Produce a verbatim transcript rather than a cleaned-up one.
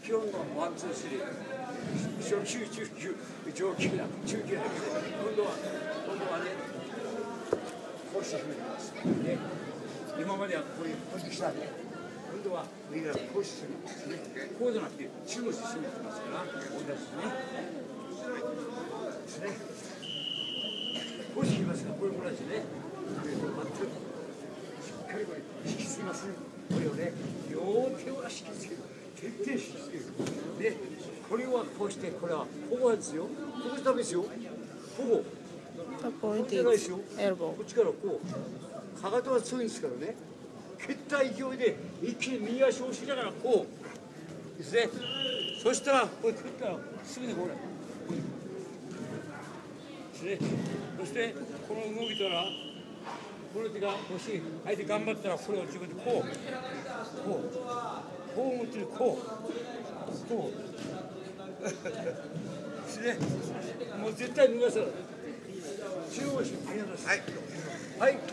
基本のワンツースリー初級中級上級だ中級だけど今度は今度はねこうして踏みます。で今まではこういうポジションで今度は右からこうして踏みますね。こうじゃなくて中腰して踏みますからこうですね。ですね。こうしてきますがこれも同じね。しっかりこれ引きつけますね。これをね両手を引きつける。徹底引きつける。でこれはこうしてこれは保護ですよ。ここダメですよ。保護。こっちじゃないですよ。こっちからこう。かかとは強いんですからね。蹴った勢いで一気に右足を押しながらこうですね。そしたらこれ蹴ったらすぐにこれ。ですね。そしてこの動きたらこの手がもし相手頑張ったらこれを自分でこうこうこう持ってるこうこうですね。もう絶対脱がせない。中央しありがとうございます。はい。はい。